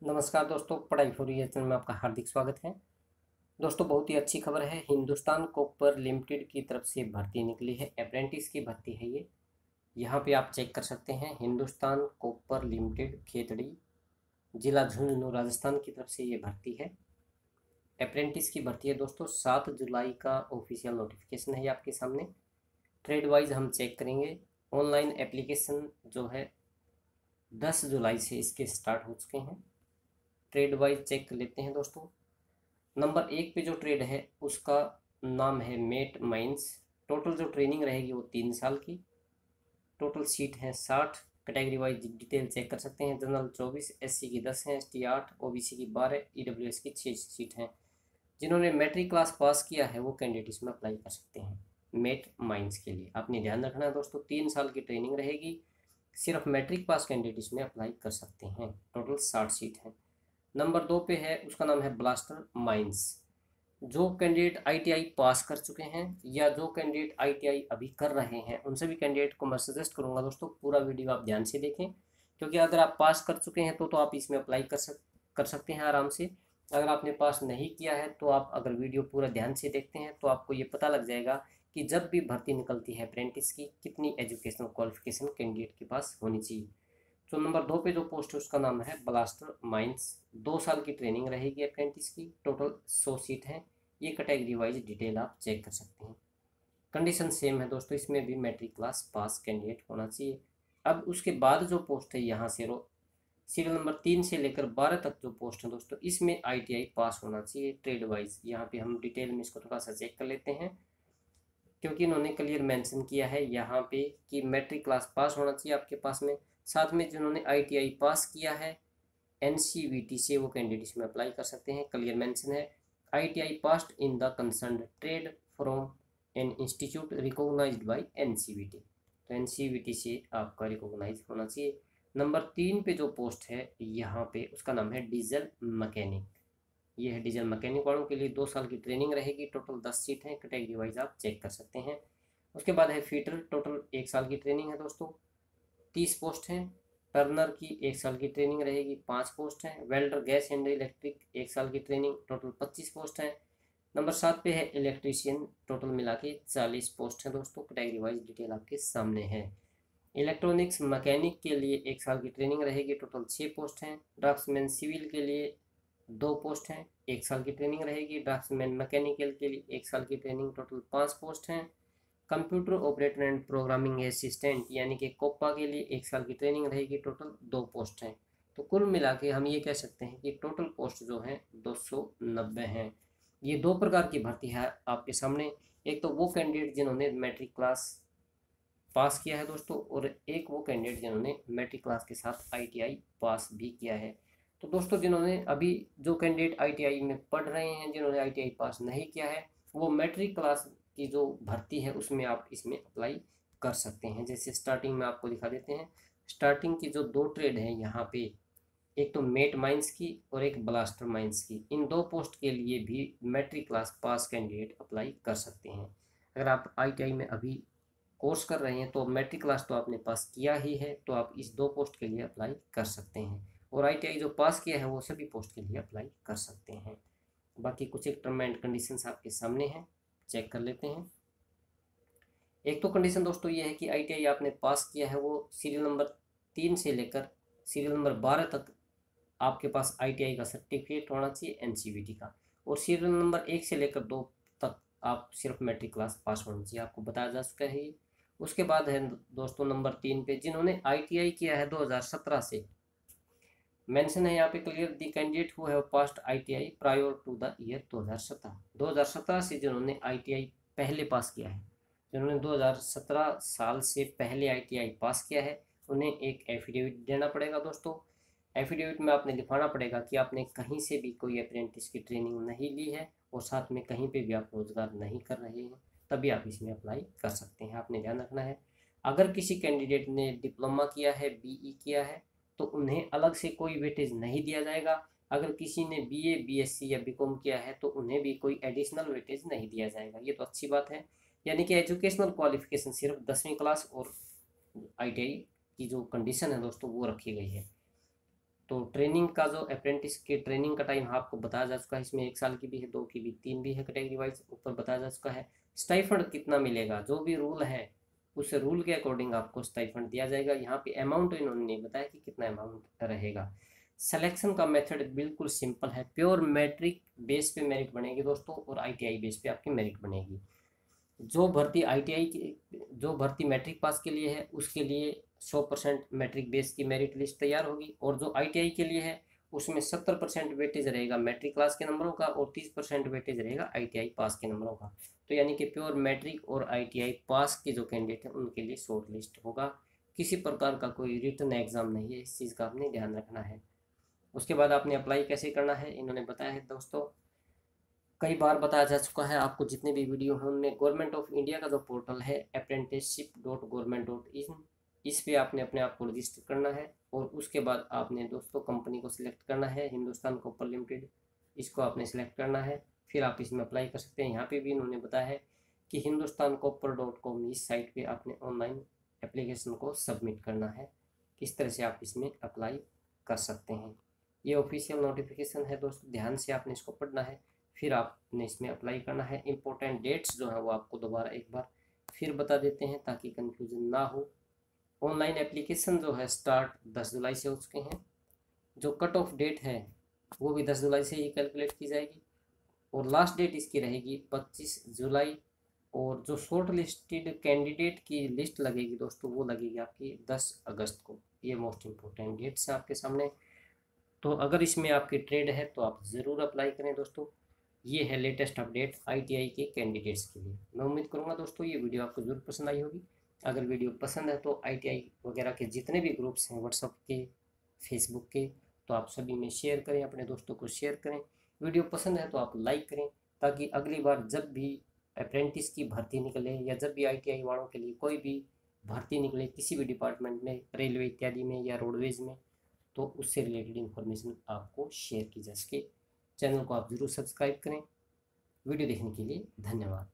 नमस्कार दोस्तों, पढ़ाई फॉर ईयर चैनल में आपका हार्दिक स्वागत है। दोस्तों, बहुत ही अच्छी खबर है। हिंदुस्तान कॉपर लिमिटेड की तरफ से भर्ती निकली है, अप्रेंटिस की भर्ती है ये। यहाँ पे आप चेक कर सकते हैं, हिंदुस्तान कॉपर लिमिटेड खेतड़ी, जिला झुंझुनू, राजस्थान की तरफ से ये भर्ती है। अप्रेंटिस की भर्ती है दोस्तों। 7 जुलाई का ऑफिशियल नोटिफिकेशन है ये आपके सामने। ट्रेड वाइज हम चेक करेंगे। ऑनलाइन एप्लीकेशन जो है 10 जुलाई से इसके स्टार्ट हो चुके हैं। ट्रेड वाइज चेक कर लेते हैं दोस्तों। नंबर 1 पे जो ट्रेड है उसका नाम है मेट माइंस। टोटल जो ट्रेनिंग रहेगी वो 3 साल की। टोटल सीट हैं 60। कैटेगरी वाइज डिटेल चेक कर सकते हैं। जनरल 24, एससी की 10 हैं, एसटी 8, ओबीसी की 12, ईडब्ल्यूएस की 6 सीट हैं। जिन्होंने मैट्रिक क्लास पास किया है वो कैंडिडेट इसमें अप्लाई कर सकते हैं मेट माइंस के लिए। आपने ध्यान रखना है दोस्तों, 3 साल की ट्रेनिंग रहेगी। सिर्फ मैट्रिक पास कैंडिडेट इसमें अप्लाई कर सकते हैं। टोटल 60 सीट हैं। नंबर 2 पे है, उसका नाम है ब्लास्टर माइंस। जो कैंडिडेट आईटीआई पास कर चुके हैं या जो कैंडिडेट आईटीआई अभी कर रहे हैं, उन सभी कैंडिडेट को मैं सजेस्ट करूंगा दोस्तों, पूरा वीडियो आप ध्यान से देखें। क्योंकि अगर आप पास कर चुके हैं तो आप इसमें अप्लाई कर सकते हैं आराम से। अगर आपने पास नहीं किया है तो आप अगर वीडियो पूरा ध्यान से देखते हैं तो आपको ये पता लग जाएगा कि जब भी भर्ती निकलती है अप्रेंटिस की, कितनी एजुकेशनल क्वालिफिकेशन कैंडिडेट के पास होनी चाहिए। तो नंबर 2 पे जो पोस्ट है उसका नाम है ब्लास्टर माइंस। 2 साल की ट्रेनिंग रहेगी अप्रेंटिस की। टोटल 100 सीट हैं। ये कैटेगरी वाइज डिटेल आप चेक कर सकते हैं। कंडीशन सेम है दोस्तों, इसमें भी मैट्रिक क्लास पास कैंडिडेट होना चाहिए। अब उसके बाद जो पोस्ट है यहाँ से सीरियल नंबर 3 से लेकर 12 तक जो पोस्ट है दोस्तों, इसमें आईटीआई पास होना चाहिए ट्रेड वाइज। यहाँ पे हम डिटेल में इसको थोड़ा सा चेक कर लेते हैं, क्योंकि इन्होंने क्लियर मेंशन किया है यहाँ पे कि मैट्रिक क्लास पास होना चाहिए आपके पास में। साथ में जिन्होंने आईटीआई पास किया है एनसीवीटी से, वो कैंडिडेट इसमें अप्लाई कर सकते हैं। क्लियर मेंशन है, ITI passed in the concern trade from an institute recognized by NCVT. तो एनसीवीटी से आपका रिकॉग्नाइज होना चाहिए। नंबर 3 पे जो पोस्ट है यहाँ पे उसका नाम है डीजल मैकेनिक। ये है डीजल मैकेनिक वालों के लिए। 2 साल की ट्रेनिंग रहेगी। टोटल 10 सीट हैं। कैटेगरी वाइज आप चेक कर सकते हैं। उसके बाद है फीटर। टोटल 1 साल की ट्रेनिंग है दोस्तों। 30 पोस्ट हैं। टर्नर की 1 साल की ट्रेनिंग रहेगी, 5 पोस्ट हैं। वेल्डर गैस एंड इलेक्ट्रिक 1 साल की ट्रेनिंग, टोटल 25 पोस्ट हैं। नंबर 7 पे है इलेक्ट्रीशियन। टोटल मिला के 40 पोस्ट हैं दोस्तों। कैटेगरी वाइज डिटेल आपके सामने है। इलेक्ट्रॉनिक्स मैकेनिक के लिए 1 साल की ट्रेनिंग रहेगी। टोटल 6 पोस्ट हैं। ड्राफ्ट्समैन सिविल के लिए 2 पोस्ट हैं, 1 साल की ट्रेनिंग रहेगी। ड्राफ्ट्समैन मैकेनिकल के लिए 1 साल की ट्रेनिंग, टोटल 5 पोस्ट हैं। Computer operator and programming assistant यानी कि कोपा के लिए 1 साल की ट्रेनिंग रहेगी। टोटल 2 पोस्ट हैं। तो कुल मिला के हम ये कह सकते हैं कि टोटल पोस्ट जो है 290 हैं। ये 2 प्रकार की भर्ती है आपके सामने। एक तो वो कैंडिडेट जिन्होंने मैट्रिक क्लास पास किया है दोस्तों, और एक वो कैंडिडेट जिन्होंने मैट्रिक क्लास के साथ आईटीआई पास भी किया है। तो दोस्तों, जिन्होंने अभी जो कैंडिडेट आईटीआई में पढ़ रहे हैं, जिन्होंने आईटीआई पास नहीं किया है, वो मैट्रिक क्लास की जो भर्ती है उसमें आप इसमें अप्लाई कर सकते हैं। जैसे स्टार्टिंग में आपको दिखा देते हैं। स्टार्टिंग की जो 2 ट्रेड हैं यहाँ पे, एक तो मेट माइंस की और एक ब्लास्टर माइंस की। इन 2 पोस्ट के लिए भी matric class pass candidate apply कर सकते हैं। अगर आप आईटीआई में अभी कोर्स कर रहे हैं तो मैट्रिक क्लास तो आपने पास किया ही है, तो आप इस 2 पोस्ट के लिए अप्लाई कर सकते हैं। और आईटीआई जो पास किया है वो सभी पोस्ट के लिए अप्लाई कर सकते हैं। बाकी कुछ एक टर्म एंड कंडीशंस आपके सामने हैं, चेक कर लेते हैं। एक तो कंडीशन दोस्तों ये है कि आईटीआई आपने पास किया है, वो सीरियल नंबर 3 से लेकर सीरियल नंबर 12 तक आपके पास आईटीआई का सर्टिफिकेट होना चाहिए एनसीवीटी का। और सीरियल नंबर 1 से लेकर 2 तक आप सिर्फ मैट्रिक क्लास पास होना चाहिए, आपको बताया जा चुका है ये। उसके बाद है दोस्तों नंबर 3 पे, जिन्होंने आईटीआई किया है 2017 से। मेंशन है यहाँ पे clear, the candidate who have passed ITI prior to the year 2017। 2017 से जिन्होंने आईटीआई पहले पास किया है, जिन्होंने 2017 साल से पहले आईटीआई पास किया है, उन्हें एक एफिडेविट देना पड़ेगा दोस्तों। एफिडेविट में आपने दिखाना पड़ेगा कि आपने कहीं से भी कोई अप्रेंटिस की ट्रेनिंग नहीं ली है और साथ में कहीं पे भी आप रोजगार नहीं कर रहे हैं, तभी आप इसमें अप्लाई कर सकते हैं। आपने ध्यान रखना है, अगर किसी कैंडिडेट ने डिप्लोमा किया है, बीई किया है, तो उन्हें अलग से कोई वेटेज नहीं दिया जाएगा। अगर किसी ने बीए, बीएससी या बीकॉम किया है तो उन्हें भी कोई एडिशनल वेटेज नहीं दिया जाएगा। ये तो अच्छी बात है। यानी कि एजुकेशनल क्वालिफिकेशन सिर्फ 10वीं क्लास और आईटीआई की जो कंडीशन है दोस्तों वो रखी गई है। तो ट्रेनिंग का जो अप्रेंटिस के ट्रेनिंग का टाइम आपको बताया जा चुका है, इसमें 1 साल की भी है, 2 की भी, 3 भी है, कैटेगरी वाइज ऊपर बताया जा चुका है। स्टाइफंड कितना मिलेगा, जो भी रूल है उस रूल के अकॉर्डिंग आपको स्टाइफंड दिया जाएगा। यहाँ पे अमाउंट इन्होंने नहीं बताया कि कितना अमाउंट रहेगा। सिलेक्शन का मेथड बिल्कुल सिंपल है, प्योर मैट्रिक बेस पे मेरिट बनेगी दोस्तों, और ITI बेस पे आपकी मेरिट बनेगी। जो भर्ती ITI की, जो भर्ती मैट्रिक पास के लिए है उसके लिए 100% मैट्रिक बेस की मेरिट लिस्ट तैयार होगी, और जो ITI के लिए है उसमें 70% वेटेज रहेगा मैट्रिक क्लास के नंबरों का, और 30% वेटेज रहेगा ITI पास के नंबरों का। तो यानी कि प्योर मैट्रिक और ITI पास के जो कैंडिडेट हैं उनके लिए शॉर्ट लिस्ट होगा। किसी प्रकार का कोई रिटर्न एग्जाम नहीं है, इस चीज़ का आपने ध्यान रखना है। उसके बाद आपने अप्लाई कैसे करना है इन्होंने बताया है दोस्तों, कई बार बताया जा चुका है आपको, जितने भी वीडियो हैं उनमें। गवर्नमेंट ऑफ इंडिया का जो पोर्टल है apprenticeship.government.in, इस पे आपने अपने आप को रजिस्टर करना है, और उसके बाद आपने दोस्तों कंपनी को सिलेक्ट करना है, हिंदुस्तान कॉपर लिमिटेड, इसको आपने सिलेक्ट करना है। फिर आप इसमें अप्लाई कर सकते हैं। यहाँ पे भी इन्होंने बताया है कि hindustancopper.com, इस साइट पे आपने ऑनलाइन एप्लीकेशन को सबमिट करना है। किस तरह से आप इसमें अप्लाई कर सकते हैं, ये ऑफिशियल नोटिफिकेशन है दोस्तों, ध्यान से आपने इसको पढ़ना है, फिर आपने इसमें अप्लाई करना है। इम्पोर्टेंट डेट्स जो है वो आपको दोबारा एक बार फिर बता देते हैं ताकि कंफ्यूजन ना हो। ऑनलाइन एप्लीकेशन जो है स्टार्ट 10 जुलाई से हो चुके हैं। जो कट ऑफ डेट है वो भी 10 जुलाई से ही कैलकुलेट की जाएगी, और लास्ट डेट इसकी रहेगी 25 जुलाई। और जो शॉर्ट लिस्टेड कैंडिडेट की लिस्ट लगेगी दोस्तों वो लगेगी आपकी 10 अगस्त को। ये मोस्ट इम्पोर्टेंट डेट्स हैं आपके सामने। तो अगर इसमें आपकी ट्रेड है तो आप ज़रूर अप्लाई करें दोस्तों। ये है लेटेस्ट अपडेट ITI के कैंडिडेट्स के लिए। मैं उम्मीद करूँगा दोस्तों ये वीडियो आपको ज़रूर पसंद आई होगी। अगर वीडियो पसंद है तो ITI वगैरह के जितने भी ग्रुप्स हैं व्हाट्सएप के, फेसबुक के, तो आप सभी में शेयर करें, अपने दोस्तों को शेयर करें। वीडियो पसंद है तो आप लाइक करें, ताकि अगली बार जब भी अप्रेंटिस की भर्ती निकले या जब भी ITI वालों के लिए कोई भी भर्ती निकले किसी भी डिपार्टमेंट में, रेलवे इत्यादि में या रोडवेज में, तो उससे रिलेटेड इन्फॉर्मेशन आपको शेयर की जा सके। चैनल को आप ज़रूर सब्सक्राइब करें। वीडियो देखने के लिए धन्यवाद।